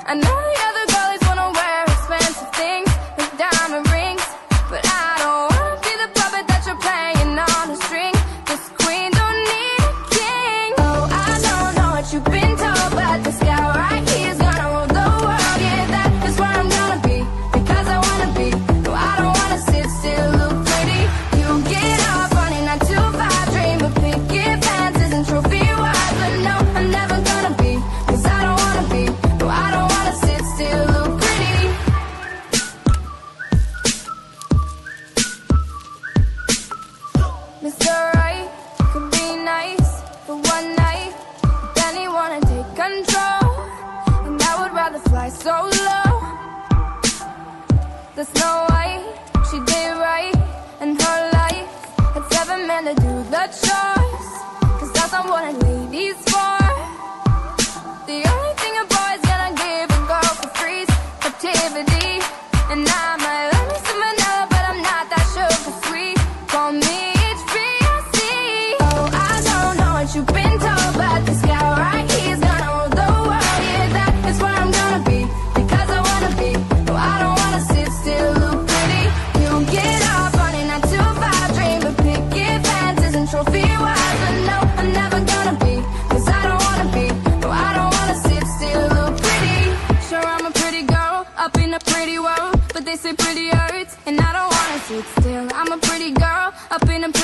I know the other girlies wanna wear expensive things with diamond rings, but I don't wanna be the puppet that you're playing on a string. This queen don't need a king. Oh, I don't know what you've been told, but this guy right here is gonna rule the world. Yeah, that is where I'm gonna be, because I wanna be. No, I don't wanna sit still, look pretty. You get up on a 9 to 5 dream of picket fences and trophy wives, but no, I'm never gonna be, cause I don't wanna be. No, I don't wanna sit still, look pretty. Mr. Right could be nice for one night, but then he wanna take control, and I would rather fly solo. The Snow White, she did right in her life, had 7 men to do the chores, cause that's not what a lady's for. The only thing a boy's gonna give a girl for free is captivity, and I might love me some vanilla, but I'm not that sugar sweet. Call me HBIC. Oh, I don't know what you've been told, but this guy right here is gonna rule the world. Yeah, that is where I'm gonna be, because I wanna be. No, I don't wanna sit still, look pretty. You get up on a 9 to 5 dream of picket fences and trophy wives, but no, I'm never gonna be, cause I don't wanna be. No, I don't wanna sit still, look pretty. Sure, I'm a pretty girl up in a pretty world, but they say pretty hurts, and I don't wanna sit still. I'm a pretty girl up in a